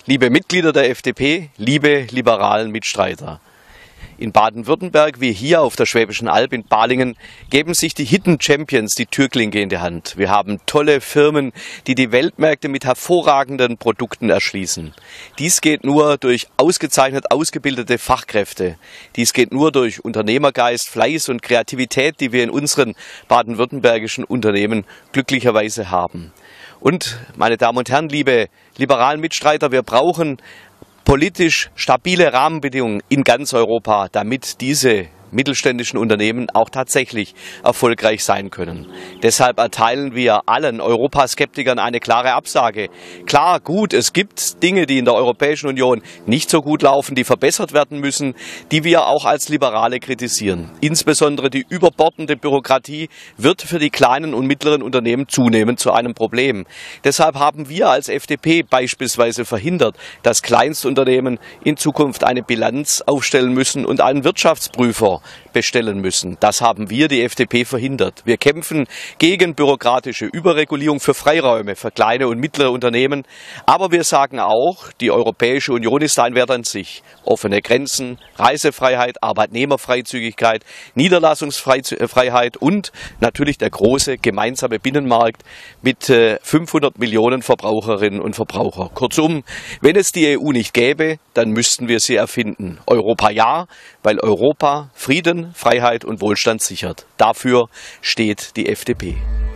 Liebe Mitglieder der FDP, liebe liberalen Mitstreiter. In Baden-Württemberg wie hier auf der Schwäbischen Alb in Balingen geben sich die Hidden Champions die Türklinke in die Hand. Wir haben tolle Firmen, die die Weltmärkte mit hervorragenden Produkten erschließen. Dies geht nur durch ausgezeichnet ausgebildete Fachkräfte. Dies geht nur durch Unternehmergeist, Fleiß und Kreativität, die wir in unseren baden-württembergischen Unternehmen glücklicherweise haben. Und, meine Damen und Herren, liebe liberalen Mitstreiter, wir brauchen politisch stabile Rahmenbedingungen in ganz Europa, damit diese mittelständischen Unternehmen auch tatsächlich erfolgreich sein können. Deshalb erteilen wir allen Europaskeptikern eine klare Absage. Klar, gut, es gibt Dinge, die in der Europäischen Union nicht so gut laufen, die verbessert werden müssen, die wir auch als Liberale kritisieren. Insbesondere die überbordende Bürokratie wird für die kleinen und mittleren Unternehmen zunehmend zu einem Problem. Deshalb haben wir als FDP beispielsweise verhindert, dass Kleinstunternehmen in Zukunft eine Bilanz aufstellen müssen und einen Wirtschaftsprüfer bestellen müssen. Das haben wir, die FDP, verhindert. Wir kämpfen gegen bürokratische Überregulierung für Freiräume, für kleine und mittlere Unternehmen. Aber wir sagen auch, die Europäische Union ist ein Wert an sich. Offene Grenzen, Reisefreiheit, Arbeitnehmerfreizügigkeit, Niederlassungsfreiheit und natürlich der große gemeinsame Binnenmarkt mit 500 Millionen Verbraucherinnen und Verbrauchern. Kurzum, wenn es die EU nicht gäbe, dann müssten wir sie erfinden. Europa ja, weil Europa Frieden, Freiheit und Wohlstand sichert. Dafür steht die FDP.